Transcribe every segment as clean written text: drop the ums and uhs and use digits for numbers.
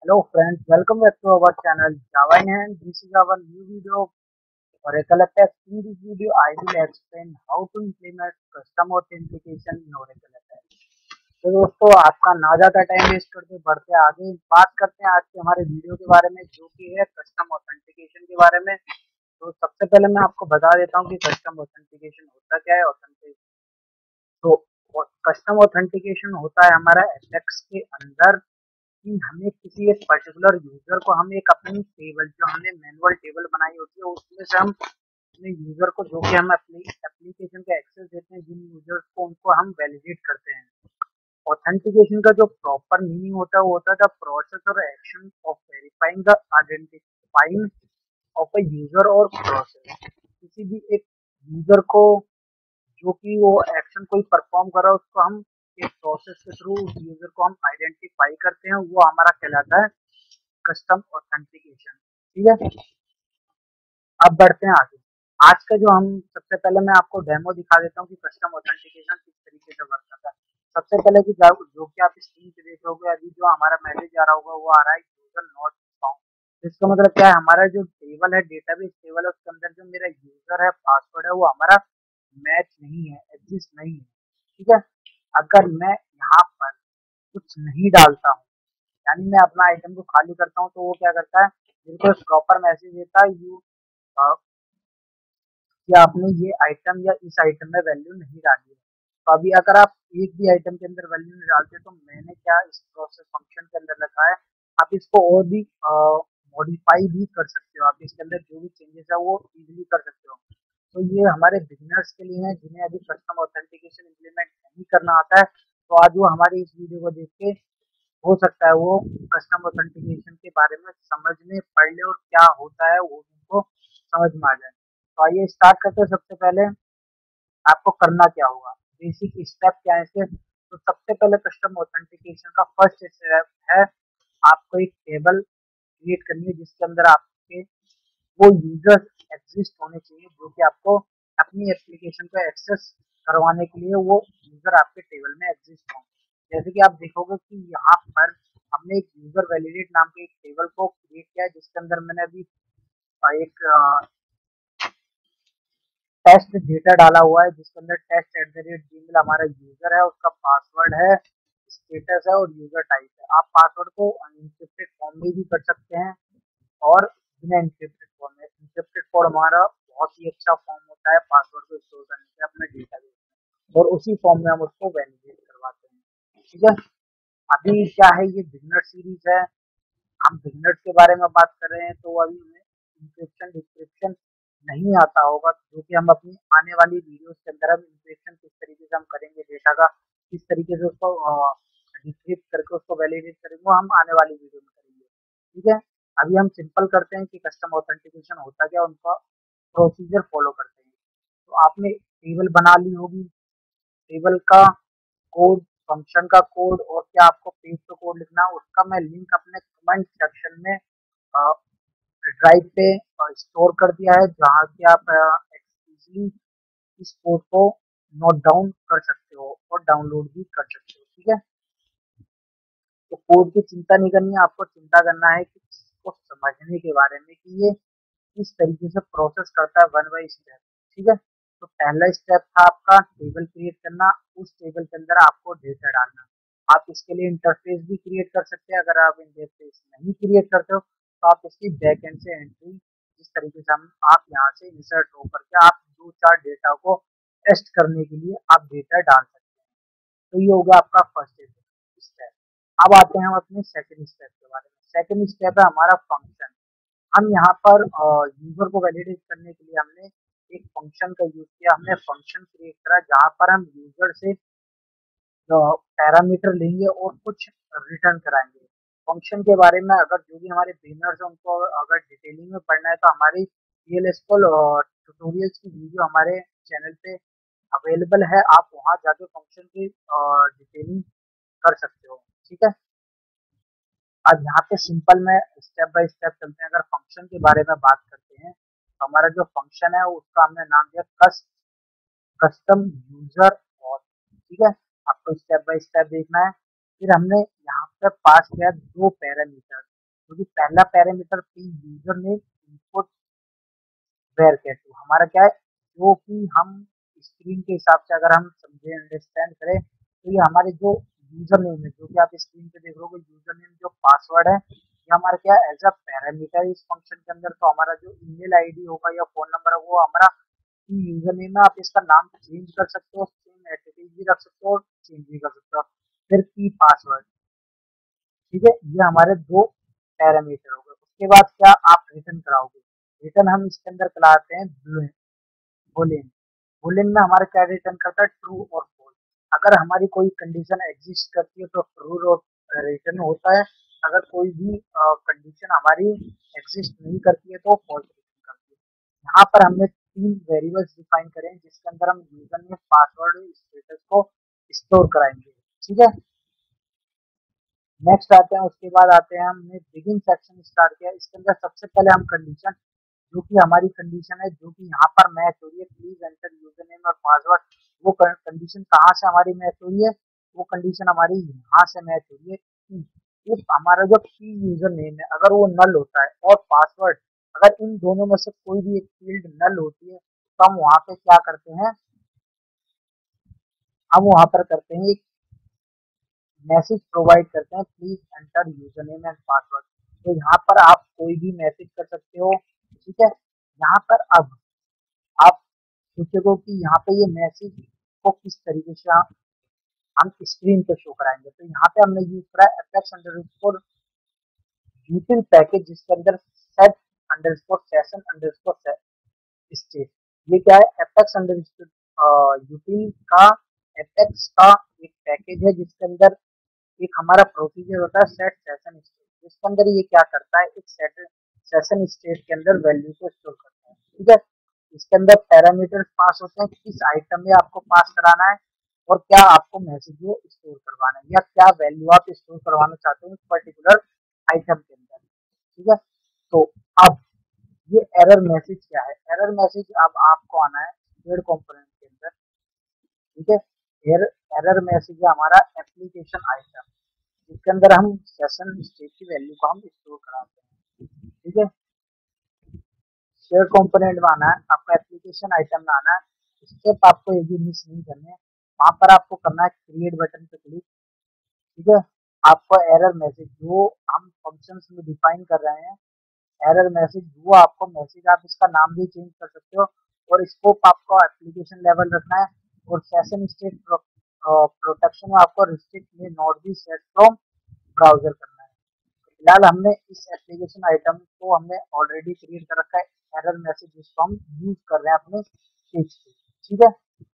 Hello friends, welcome back to our channel JavaInhand. This is our new video. For a collect test, in this video, I will explain how to implement custom authentication in Oracle Attack. तो दोस्तों, आपका ना ज्यादा time waste करते बढ़ते आगे बात करते हैं आज के हमारे वीडियो के बारे में, जो कि है कस्टम ऑथेंटिकेशन के बारे में। तो सबसे पहले मैं आपको बता देता हूँ कि कस्टम ऑथेंटिकेशन होता क्या है। तो कस्टम ऑथेंटिकेशन होता है हमारा एपेक्स के अंदर कि हमें किसी एक पर्टिकुलर यूजर को हम एक अपनी टेबल, जो हमने मैनुअल टेबल बनाई होती है, उसमें से हम अपने यूजर को, जो कि हम अपनी एप्लीकेशन का एक्सेस देते हैं, जिन यूजर्स को, उनको हम वैलिडेट करते हैं। ऑथेंटिकेशन का जो प्रॉपर मीनिंग होता है वो होता है द प्रोसेस और action of verifying the identifying of a user और प्रोसेस। किसी भी एक यूजर को, जो कि वो एक्शन कोई परफॉर्म कर रहा है, उसको हम एक प्रोसेस के थ्रू उस यूजर को हम आइडेंटिफाई करते हैं, वो हमारा कहलाता है कस्टम ऑथेंटिकेशन। ठीक है, अब बढ़ते हैं आगे। आज का जो हम सबसे पहले मैं आपको डेमो दिखा देता हूँ कि कस्टम ऑथेंटिकेशन किस तरीके से वर्क करता है। सबसे पहले कि जो कि आप स्क्रीन पे देख रहे अभी जो हमारा मैसेज आ रहा होगा वो आ रहा है यूजर नॉट फाउंड। इसका मतलब क्या है, हमारा जो टेबल है, डेटाबेस टेबल है, उसके अंदर जो मेरा यूजर है, पासवर्ड है, वो हमारा मैच नहीं है, एग्जिस्ट नहीं है। ठीक है, अगर मैं यहाँ पर कुछ नहीं डालता हूँ, यानी मैं अपना आइटम को खाली करता हूँ, तो वो क्या करता है, मेरे को प्रॉपर मैसेज देता है यू कि आपने ये आइटम या इस आइटम में वैल्यू नहीं डाली है। तो अभी अगर आप एक भी आइटम के अंदर वैल्यू नहीं डालते, तो मैंने क्या इस प्रोसेस फंक्शन के अंदर रखा है, आप इसको और भी मॉडिफाई भी कर सकते हो। आप इसके अंदर जो भी चेंजेस है वो इजीली कर सकते हो। तो ये हमारे बिगिनर्स के लिए है, जिन्हें अभी कस्टम ऑथेंटिकेशन इम्प्लीमेंट नहीं करना आता है। तो आज वो हमारी इस वीडियो को देख के, हो सकता है वो कस्टम ऑथेंटिकेशन के बारे में समझने पढ़ ले, और क्या होता है वो उनको समझ में आ जाए। तो आइए स्टार्ट करते हैं। सबसे पहले आपको करना क्या होगा, बेसिक स्टेप क्या है इसके। तो सबसे पहले कस्टम ऑथेंटिकेशन का फर्स्ट स्टेप है, आपको एक टेबल क्रिएट करनी है जिसके अंदर आपके वो यूजर एग्जिस्ट होने चाहिए, जो कि आपको अपनी एप्लीकेशन को एक्सेस करवाने के लिए वो यूजर आपके टेबल में एग्जिस्ट हों। जैसे कि आप देखोगे कि यहाँ पर हमने एक यूजर वैलिडेट नाम के एक टेबल को क्रिएट किया है, जिसके अंदर मैंने अभी एक टेस्ट डेटा डाला हुआ है, जिसके अंदर टेस्ट@gmail हमारा यूजर है, उसका पासवर्ड है, स्टेटस है और यूजर टाइप है। आप पासवर्ड को अनइंक्रिप्टेड फॉर्म में भी कर सकते हैं और बिना इंक्रिप्टेड फॉर्म में। इंक्रिप्टेड फॉर्म हमारा बहुत ही अच्छा फॉर्म होता है पासवर्ड को स्टोर करने के अपने डेटाबेस में, और उसी फॉर्म में हम उसको वैलिडेट करवाते हैं। ठीक है, अभी क्या है, ये बिगनर सीरीज है, हम बिगनर्स के बारे में बात कर रहे हैं, तो अभी हमें इंक्रिप्शन डिस्क्रिप्शन नहीं आता होगा, जो कि हम अपनी आने वाली वीडियोस के अंदर हम इंक्रिप्शन किस तरीके से हम करेंगे, डेटा का किस तरीके से उसको डिक्रिप्ट करके उसको वैलिडेट करेंगे, वो हम आने वाली वीडियो में करेंगे। ठीक है, अभी हम सिंपल करते हैं कि कस्टम ऑथेंटिकेशन होता क्या, उनका प्रोसीजर फॉलो करते हैं। तो आपने टेबल बना ली होगी, टेबल का कोड, फंक्शन का कोड, और क्या आपको पेज पे कोड लिखना है उसका मैं लिंक अपने कमेंट सेक्शन में ड्राइव पे स्टोर कर दिया है, जहाँ से आप इजीली इस कोड को नोट डाउन कर सकते हो और डाउनलोड भी कर सकते हो। ठीक है, तो कोड की चिंता नहीं करनी है, आपको चिंता करना है कि इसको समझने के बारे में कि ये किस तरीके से प्रोसेस करता है वन बाई स्टेप। ठीक है, तो पहला स्टेप था आपका टेबल क्रिएट करना, उस टेबल के अंदर आपको डेटा डालना। आप इसके लिए इंटरफेस भी क्रिएट कर सकते हैं। अगर आप इंटरफेस नहीं क्रिएट करते हो, तो आप इसकी बैक एंड से एंट्री, जिस तरीके से हम आप यहाँ से इंसर्ट हो करके आप दो चार डेटा को टेस्ट करने के लिए आप डेटा डाल सकते हैं। तो ये होगा आपका फर्स्ट स्टेप। अब आते हैं हम अपने सेकंड स्टेप के बारे में। सेकंड स्टेप है हमारा फंक्शन। हम यहाँ पर यूजर को वैलिडेट करने के लिए हमने एक फंक्शन का यूज किया, हमने फंक्शन क्रिएट करा जहाँ पर हम यूजर से पैरामीटर लेंगे और कुछ रिटर्न कराएंगे। फंक्शन के बारे में अगर जो भी हमारे बिगिनर्स हैं उनको अगर डिटेलिंग में पढ़ना है, तो हमारी PLSQL ट्यूटोरियल्स की वीडियो हमारे चैनल पे अवेलेबल है, आप वहाँ जाके फंक्शन की डिटेलिंग कर सकते हो। ठीक है, अब यहाँ पे सिंपल में स्टेप बाय स्टेप चलते हैं। अगर फंक्शन के बारे में बात करते हैं, तो हमारा जो फंक्शन है उसका हमने नाम दिया कस्टम यूजर और। ठीक है, आपको स्टेप बाय स्टेप देखना है। फिर हमने यहाँ पे पास किया दो पैरामीटर, क्योंकि पहला parameter P user name input वेर कैटू हमारा क्या है, जो कि हम स्क्रीन के हिसाब से अगर हम समझे अंडरस्टैंड करें तो ये हमारे जो यूजर नेम है, जो कि आप स्क्रीन पे देख रहे हो यूजर नेम जो पासवर्ड है, ये हमारा क्या एज अ पैरामीटर इस फंक्शन के अंदर। तो हमारा जो ईमेल आईडी होगा या फोन नंबर होगा वो हमारा यूजर नेम है। आप इसका नाम चेंज कर सकते हो, सेम एटिट्यूड भी रख सकते हो और चेंज भी कर सकते हो। फिर की पासवर्ड, ठीक है, ये हमारे दो पैरामीटर हो गए। उसके बाद क्या आप रिटर्न कराओगे, रिटर्न हम इसके अंदर कराते हैं बुलियन। बुलियन में हमारा क्या रिटर्न करता है, ट्रू और फॉल्स। अगर हमारी कोई कंडीशन एग्जिस्ट करती है तो ट्रू और रिटर्न होता है, अगर कोई भी कंडीशन हमारी एग्जिस्ट नहीं करती है तो फॉल्स रिटर्न करती है। यहाँ पर हमने तीन वेरिएबल्स डिफाइन करे हैं जिसके अंदर हम यूजर में पासवर्ड स्टेटस को स्टोर कराएंगे, ठीक है। नेक्स्ट आते हैं, उसके बाद आते हैं हमने बिगिन सेक्शन स्टार्ट किया। इसके अंदर सबसे पहले हम कंडीशन, जो कि हमारी कंडीशन है जो कि यहाँ पर मैच हो रही है, प्लीज एंटर यूजर नेम और पासवर्ड, वो कंडीशन कहाँ से हमारी मैच हो रही है, वो कंडीशन हमारी यहाँ से मैच हो रही है। इफ हमारा जो की यूजर नेम है अगर वो नल होता है और पासवर्ड अगर इन दोनों में से कोई भी एक फील्ड नल होती है तो हम वहाँ पे क्या करते हैं, हम वहाँ पर करते हैं एक मैसेज प्रोवाइड करते हैं, please enter user name and password. तो यहाँ पर आप कोई भी मैसेज कर सकते हो, ठीक है। यहाँ पर अब आप सोचोगे कि यहाँ पे ये मैसेज को किस तरीके से हम स्क्रीन पे शो कराएंगे। तो यहाँ पे हमने यूज करा है एपेक्स अंडरस्कोर यूटिल पैकेज, जिसके अंदर set underscore session underscore state. ये क्या है, एपेक्स अंडरस्कोर यूटिल का, एपेक्स का एक पैकेज है जिसके अंदर एक हमारा प्रोसीजर होता है सेट सेशन स्टेट, जिसके अंदर ये क्या करता है, एक सेट सेशन स्टेट के अंदर वैल्यू को स्टोर करता है, ठीक है। इसके अंदर पैरामीटर्स पास होते हैं, किस आइटम में आपको पास कराना है और क्या आपको मैसेज को स्टोर करवाना है या क्या वैल्यू आप स्टोर करवाना चाहते हैं पर्टिकुलर आइटम के अंदर, ठीक है। तो अब ये एरर मैसेज क्या है, एरर मैसेज अब आपको आना है थर्ड कंपोनेंट के अंदर, ठीक है। एरर मैसेज है हमारा एप्लीकेशन आइटम, जिसके अंदर हम सेशन स्टेट की वैल्यू को हम स्टोर कराते हैं, ठीक है। शेयर कंपोनेंट में आना है, आपका एप्लीकेशन आइटम में आना है। स्टेप आपको एक भी मिस नहीं करने, वहां पर आपको करना है क्रिएट बटन पे क्लिक, ठीक है। आपको एरर मैसेज जो हम फंक्शंस में डिफाइन कर रहे हैं, एरर मैसेज वो आपको मैसेज, आप इसका नाम भी चेंज कर सकते हो और स्कोप आपको एप्लीकेशन लेवल रखना है और सेशन स्टेट प्रोटेक्शन में आपको restrict may not be set from browser करना है। फिलहाल हमने इस एप्लीकेशन आइटम को हमने ऑलरेडी क्रिएट कर रखा है, एरर मैसेज जिसको हम यूज कर रहे हैं अपने पेज पे, ठीक है।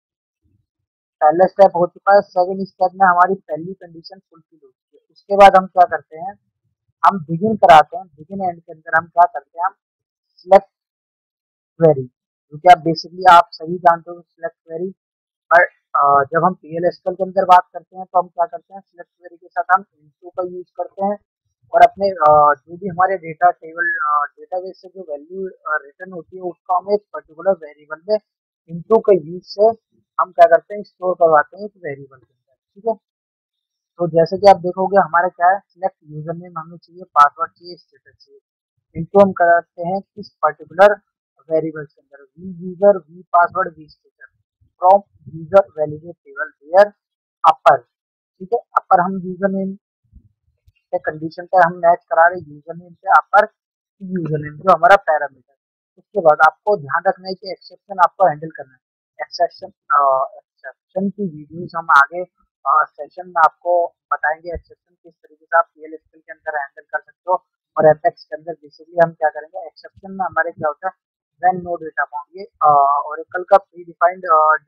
पहला स्टेप हो चुका है, सेकंड स्टेप में हमारी पहली कंडीशन फुलफिल हो चुकी है। उसके बाद हम क्या करते हैं, हम बिगिन कराते हैं, बिगिन एंड के अंदर हम क्या करते हैं, हम सिलेक्ट क्वेरी, क्योंकि आप बेसिकली आप सभी जानते हो सिलेक्ट क्वेरी, पर जब हम पीएलएसक्यूएल के अंदर बात करते हैं तो हम क्या करते हैं, सिलेक्ट क्वेरी के साथ हम इनटू का यूज करते हैं और अपने जो भी हमारे डेटा टेबल डेटाबेस से जो वैल्यू रिटर्न होती है उसको हम एक पर्टिकुलर वेरिएबल में इनटू के यूज से हम क्या करते हैं, स्टोर करवाते हैं एक वेरिएबल के अंदर, ठीक है। तो जैसे कि आप देखोगे हमारा क्या है, सिलेक्ट यूजर नेम हमें चाहिए, पासवर्ड चाहिए, स्टेटस चाहिए। इनको हम करते हैं किस पर्टिकुलर वेरिएबल के अंदर, v user v password v status from user validate table where upper, ठीक है। अपर हम यूजर नेम के कंडीशन पे हम मैच करा रहे यूजर नेम से अपर यूजर नेम जो हमारा पैरामीटर। उसके बाद आपको ध्यान रखना है कि एक्सेप्शन आपको हैंडल करना है। एक्सेप्शन की वीडियोस हम आगे सेशन में आपको बताएंगे, एक्सेप्शन किस तरीके से आप पीएलएसक्यूएल के अंदर हैंडल कर सकते हो और एपेक्स के अंदर बेसिकली हम क्या करेंगे, एक्सेप्शन में हमारे क्या होता है, व्हेन नो डेटा फाउंड, ये ओरेकल का प्री डिफाइंड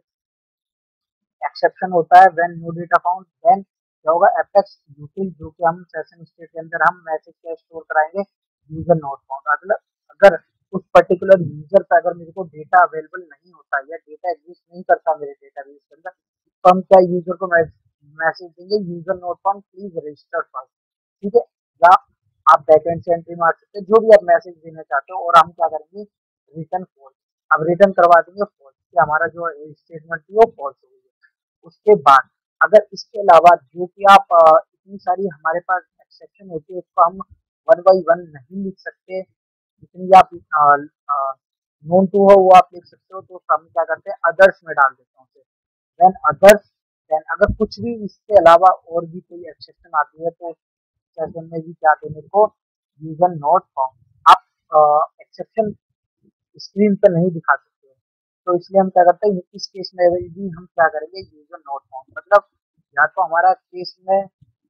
एक्सेप्शन होता है when no data found. Then क्या होगा, एपेक्स यूटिल जो कि हम सेशन स्टेट के अंदर हम मैसेज क्या स्टोर कराएंगे, यूजर नोट फाउंड। मतलब अगर उस पर्टिकुलर यूजर पे अगर मेरे को डेटा अवेलेबल नहीं होता या डेटा एग्जिस्ट नहीं करता मेरे डेटाबेस के अंदर, तो हम क्या यूजर को मैसेज देंगे, user not found please register first, ठीक है। या आप बैकएंड से एंट्री मार सकते हैं जो भी आप मैसेज देना चाहते हो और हम क्या करेंगे, रिटर्न फॉल्स, अब रिटर्न करवा देंगे फॉल्स कि हमारा जो स्टेटमेंट थी वो फॉल्स हो गई है। उसके बाद अगर इसके अलावा जो कि आप इतनी सारी हमारे पास एक्सेप्शन होती है उसको हम वन बाई वन नहीं लिख सकते, जितनी भी आप नोन टू हो वो आप लिख सकते हो, तो हम क्या करते हैं अदर्स में डाल देते हैं उसे। देन अदर्स, देन अगर कुछ भी इसके अलावा और भी कोई एक्सेप्शन आती है तो सेशन में भी क्या देने को, यूजर नॉट फाउंड। आप एक्सेप्शन स्क्रीन पर नहीं दिखा सकते हैं, तो इसलिए हम क्या करते हैं इस केस में भी हम क्या करेंगे यूजर नॉट फाउंड, मतलब या तो हमारा केस में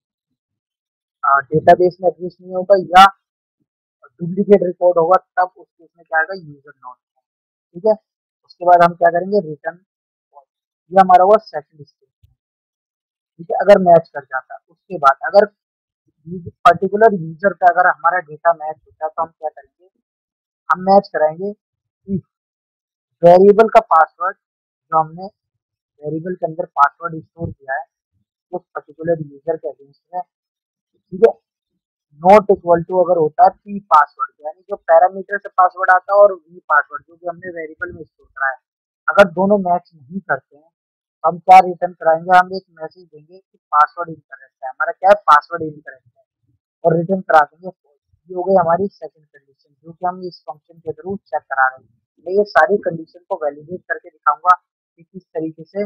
डेटाबेस में एग्जिस्ट नहीं होगा या डुप्लीकेट रिकॉर्ड होगा, तब उस केस में क्या आएगा यूजर नॉट फाउंड। ठीक है, उसके बाद हम क्या करेंगे रिटर्न, ये हमारा हुआ सेकंड स्टेटमेंट। ठीक है, अगर मैच कर जाता है उसके बाद अगर पर्टिकुलर यूजर का अगर हमारा डेटा मैच होता है तो हम क्या करेंगे, हम मैच कराएंगे कि वेरिएबल का पासवर्ड जो हमने वेरिएबल के अंदर पासवर्ड स्टोर किया है उस पर्टिकुलर यूजर के अगेंस्ट में, ठीक है, नॉट इक्वल टू अगर होता है पी पासवर्ड, यानी जो पैरामीटर से पासवर्ड आता है और वी पासवर्ड जो कि हमने वेरिएबल में स्टोर करा है, अगर दोनों मैच नहीं करते हैं तो हम क्या रिटर्न कराएंगे, हम एक मैसेज देंगे कि पासवर्ड इनकरेक्ट है, हमारा क्या है पासवर्ड इनकरेक्ट है, और रिटर्न करा देंगे false। ये हो गई हमारी सेकंड कंडीशन जो कि हम इस फंक्शन के थ्रू चेक करा रहे हैं। मैं ये सारी कंडीशन को वैलिडेट करके दिखाऊंगा कि किस तरीके से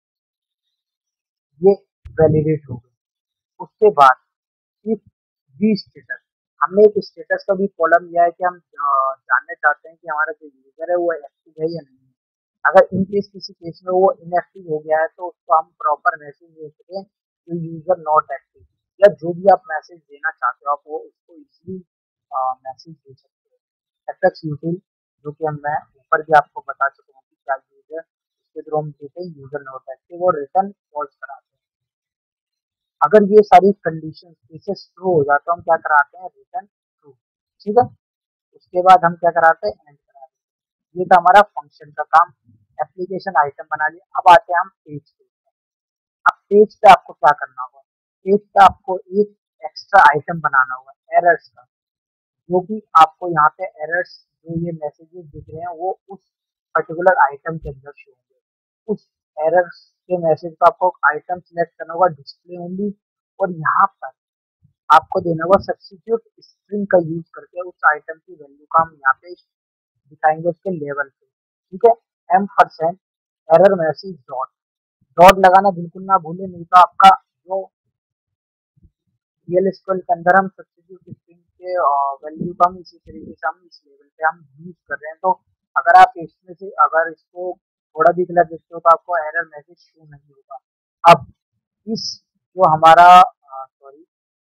ये वैलिडेट हो गई। उसके बाद इफ वी स्टेटस, हमने एक स्टेटस का भी कॉलम लिया है कि हम जानना चाहते हैं कि हमारा जो यूजर है वो एक्टिव है या नहीं है। अगर इन केस किसी केस में वो इनएक्टिव हो गया है तो उसको हम प्रॉपर मैसेज दे सकें कि यूजर नॉट एक्टिव, या जो भी आप मैसेज देना चाहते हो आप वो उसको इजीली मैसेज दे सकते हो। एफएक्स यूटिल जो कि हम मैं ऊपर भी आपको बता चुका हूँ कि क्या यूज है, उसके थ्रू हम देते हैं यूजर नॉट एक्टिव और रिटर्न फॉल्स कराते हैं। अगर ये सारी कंडीशन केसेस ट्रू हो जाए तो हम क्या कराते हैं रिटर्न ट्रू। ठीक है, उसके बाद हम क्या कराते हैं एंड कराते हैं। ये था हमारा फंक्शन का काम, एप्लीकेशन आइटम बना लिया। अब आते हैं हम पेज पे। अब पेज पे आपको क्या करना होगा, पेज पे आपको एक एक्स्ट्रा आइटम बनाना होगा एरर्स का, जो कि आपको यहाँ पे एरर्स जो ये मैसेजेस दिख रहे हैं वो उस पर्टिकुलर आइटम के अंदर शो होंगे। उस एरर्स के मैसेज को आपको आइटम सिलेक्ट करना होगा डिस्प्ले ओनली, और यहाँ पर आपको देना होगा सब्स्टिट्यूट स्ट्रिंग का यूज करके उस आइटम की वैल्यू का हम यहाँ पे दिखाएंगे उसके लेवल पे। ठीक है, ampersand error message dot, dot लगाना बिल्कुल ना भूले, नहीं तो आपका जो रियल स्क्वेल के अंदर हम सब्स्टिट्यूट स्ट्रिंग के वैल्यू का हम इसी तरीके से हम इस लेवल पे हम यूज कर रहे हैं, तो अगर आप इसमें से अगर इसको थोड़ा भी गलत देखते हो तो आपको एरर मैसेज शो नहीं होगा। अब इस जो हमारा सॉरी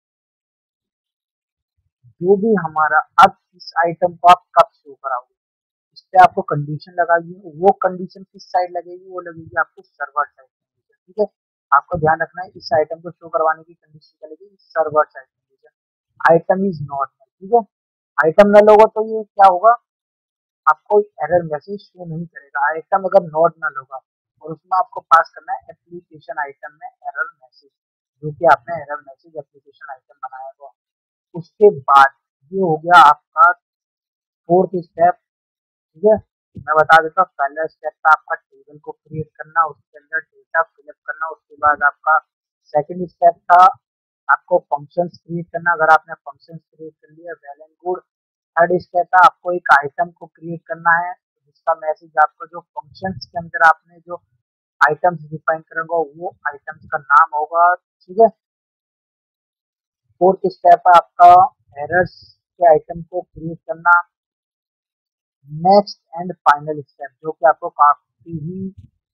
जो भी हमारा, अब इस आइटम को आप कब शो कराओगे, इस पे आपको कंडीशन लगानी है। वो कंडीशन किस साइड लगेगी, वो लगेगी आपको सर्वर साइड कंडीशन। ठीक है, आपको ध्यान रखना है इस आइटम को शो करवाने की कंडीशन क्या लगेगी, server side condition. Item is not, ठीक है, आइटम नल होगा तो ये क्या होगा, आपको एरर मैसेज शो नहीं करेगा। आइटम अगर नॉट नल होगा और उसमें आपको पास करना है एप्लीकेशन आइटम में एरर मैसेज, जो कि आपने एरर मैसेज एप्लीकेशन आइटम बनाया हुआ। उसके बाद ये हो गया आपका फोर्थ स्टेप। ठीक है, मैं बता देता हूँ पहला स्टेप था आपका टेबल को क्रिएट करना, उसके अंदर डेटा फिलअप करना। उसके बाद आपका सेकंड स्टेप था आपको फंक्शंस क्रिएट करना, अगर आपने फंक्शंस क्रिएट कर लिया well and good. Third step था आपको एक आइटम को क्रिएट करना है जिसका मैसेज आपको जो फंक्शंस के अंदर आपने जो आइटम्स डिफाइन करेंगे वो आइटम्स का नाम होगा। ठीक है, फोर्थ स्टेप है आपका एरर्स के आइटम को क्रिएट करना। नेक्स्ट एंड फाइनल स्टेप जो कि आपको काफी ही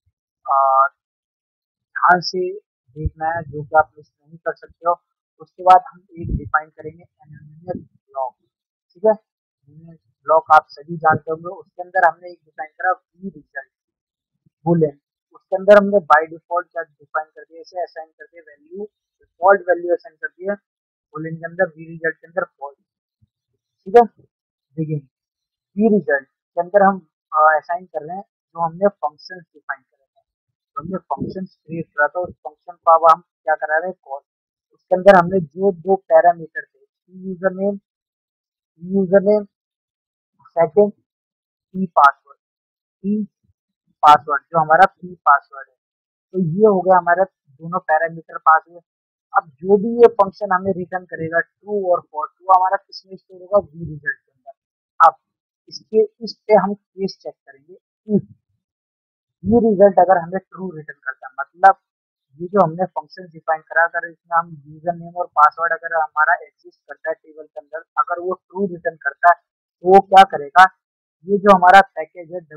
ध्यान से देखना है, जो कि आप मिस नहीं कर सकते हो। उसके बाद हम एक डिफाइन करेंगे एनोनिमस ब्लॉक। ठीक है, ब्लॉक आप सभी जानते होंगे, उसके अंदर हमने एक डिफाइन करा वी रिजल्ट बुलेन। उसके अंदर हमने बाय डिफॉल्ट क्या डिफाइन कर दिया, इसे असाइन कर दिया वैल्यू, डिफॉल्ट वैल्यू असाइन कर दिया बुलेन के अंदर, वी रिजल्ट के अंदर फॉल्स। ठीक है, बिगिन की रिजल्ट के अंदर हम असाइन कर रहे हैं जो हमने फंक्शन डिफाइन करे थे, तो हमने फंक्शन क्रिएट करा था उस फंक्शन को अब हम क्या करा रहे हैं कॉल। उसके अंदर हमने जो दो पैरामीटर थे यूजर नेम सेकंड की पासवर्ड, की पासवर्ड जो हमारा की पासवर्ड है, तो ये हो गया हमारा दोनों पैरामीटर पास हुए। अब जो भी ये फंक्शन हमें रिटर्न करेगा ट्रू और फॉल्स, वो हमारा किसमें स्टोर होगा, वी रिजल्ट के अंदर। अब इसके इस पे हम केस चेक करेंगे। ये रिजल्ट अगर हमें ट्रू रिटर्न करता है, मतलब ये जो हमने फंक्शन डिफाइन करा, अगर इसमें हम यूजर नेम और पासवर्ड अगर हमारा एग्जिस्ट करता है टेबल के अंदर, अगर वो ट्रू रिटर्न करता है तो वो क्या करेगा, ये जो हमारा पैकेज है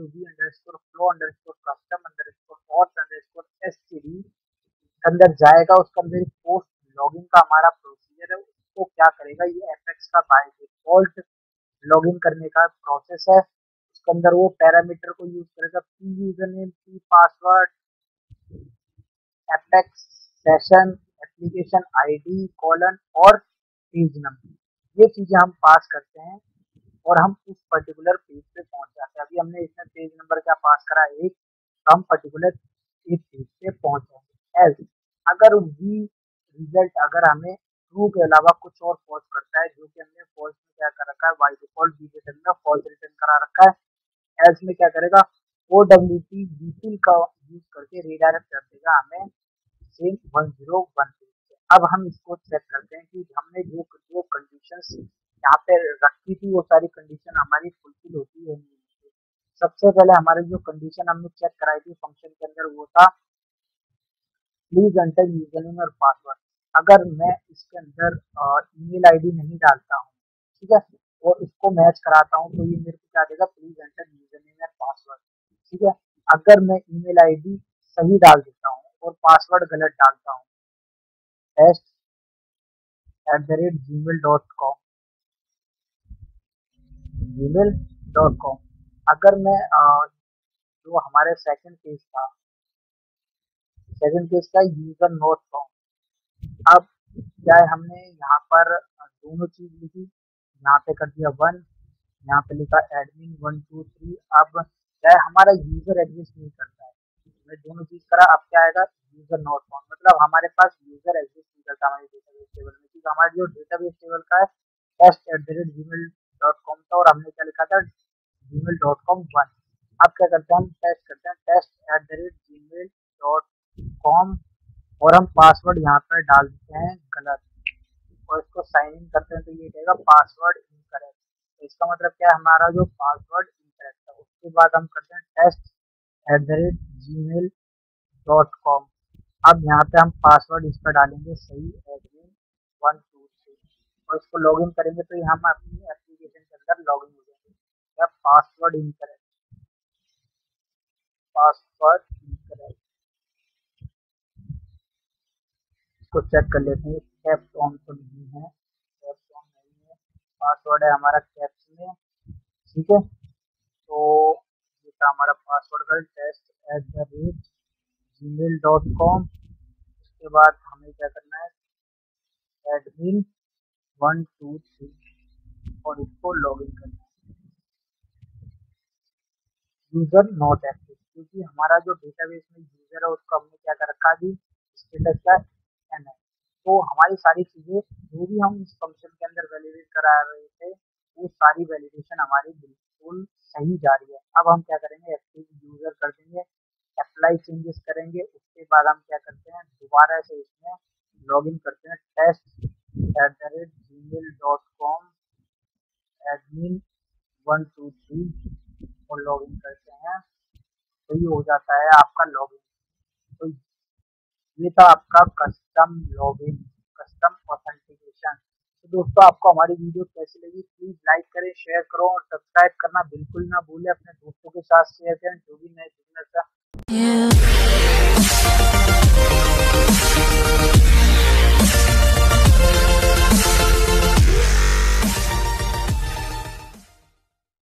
www_flow_custom_auth_std के अंदर जाएगा, उसके अंदर पोस्ट लॉगिन का हमारा प्रोसीजर है, उसको क्या करेगा, ये एपेक्स का बाय डिफॉल्ट लॉगिन करने का प्रोसेस है। उसके अंदर वो पैरामीटर को यूज करेगा, P user name, P password, APEX session, application ID colon और पेज नंबर, ये चीजें हम पास करते हैं और हम उस पर्टिकुलर पेज पे पहुंच जाते हैं। अभी हमने इसमें पेज नंबर क्या पास करा, एक, तो हम पर्टिकुलर इस पेज पे पहुंच जाएंगे। एल्स अगर वी रिजल्ट अगर हमें ट्रू के अलावा कुछ और फॉल्स करता है, जो कि हमने फॉल्स में क्या कर रखा है, बाय डिफॉल्ट वी रिटर्न में फॉल्स रिटर्न करा रखा है, एल्स में क्या करेगा, ओ डब्ल्यू टी वीफिल का यूज करके रिडायरेक्ट कर देगा हमें सेम 101 पे। अब हम इसको चेक करते हैं कि हमने जो जो कंडीशंस यहाँ पे रखी थी, वो सारी कंडीशन हमारी फुलफिल होती है नहीं होती। सबसे पहले हमारी जो कंडीशन हमने चेक कराई थी फंक्शन के अंदर, वो था प्लीज एंटर यूजर नेम और पासवर्ड। अगर मैं इसके अंदर ईमेल आईडी नहीं डालता हूँ, ठीक है, और इसको मैच कराता हूँ, तो ये मेरे को क्या देगा, प्लीज एंटर यूजर नेम और पासवर्ड। ठीक है, अगर मैं ईमेल आईडी सही डाल देता हूँ और पासवर्ड गलत डालता हूँ, test@gmail.com, gmail.com। अगर मैं जो हमारे सेकंड केस का यूजर नोट फॉर्म, अब क्या है, हमने यहाँ पर दोनों चीज लिखी, यहाँ पे कर दिया 1, यहाँ पे लिखा एडमिन 123। अब क्या है, हमारा यूजर एग्जिस्ट नहीं करता है, मैं दोनों चीज करा, अब क्या आएगा, यूजर नॉट फाउंड, मतलब हमारे पास यूजर एग्जिस्ट नहीं करता हमारे डेटाबेस टेबल में, क्योंकि हमारे जो डेटाबेस टेबल का है test@gmail.com था, और हमने क्या लिखा था, gmail.com 1। अब क्या करते हैं, हम टेस्ट करते हैं test@gmail.com, और हम पासवर्ड यहाँ पर डाल देते हैं गलत, और इसको साइन इन करते हैं, तो ये कहेगा पासवर्ड इनकरेक्ट। तो इसका मतलब क्या है, हमारा जो पासवर्ड इनकरेक्ट है। उसके बाद हम करते हैं test@gmail.com। अब यहाँ पे हम पासवर्ड इसका डालेंगे सही, admin123, और इसको लॉगिन करेंगे, तो यहाँ हम अपनी एप्लीकेशन के अंदर लॉगिन हो जाएंगे। क्या पासवर्ड इनकरेक्ट, पासवर्ड इनकरेक्ट, इसको चेक कर लेते हैं, कैप्स ऑन तो नहीं है, कैप्स ऑन नहीं है, पासवर्ड है हमारा कैप्स में। ठीक है, तो ये था हमारा पासवर्ड का test@gmail.com। उसके बाद हमें क्या करना है, admin123, और इसको लॉगिन करना है। यूजर नॉट एक्टिव, क्योंकि हमारा जो डेटाबेस में यूजर है उसको हमने क्या कर रखा है, स्टेटस का एन है। तो हमारी सारी चीजें जो भी हम इस फंक्शन के अंदर वैलिडेट करा रहे थे, वो सारी वैलिडेशन हमारी बिल्कुल सही जा रही है। अब हम क्या करेंगे, एक्टिव यूजर कर देंगे, अप्लाई चेंजेस करेंगे। उसके बाद हम क्या करते हैं, दोबारा से इसमें लॉगिन करते हैं test@gmail.com admin123, और लॉगिन करते हैं, तो ये हो जाता है आपका लॉगिन। तो ये था आपका कस्टम लॉगिन, कस्टम ऑथेंटिकेशन। तो दोस्तों, आपको हमारी वीडियो कैसी लगी, प्लीज लाइक करें, शेयर करो और सब्सक्राइब करना बिल्कुल ना भूलें। अपने दोस्तों के साथ शेयर करें जो भी नए बिजनेस है।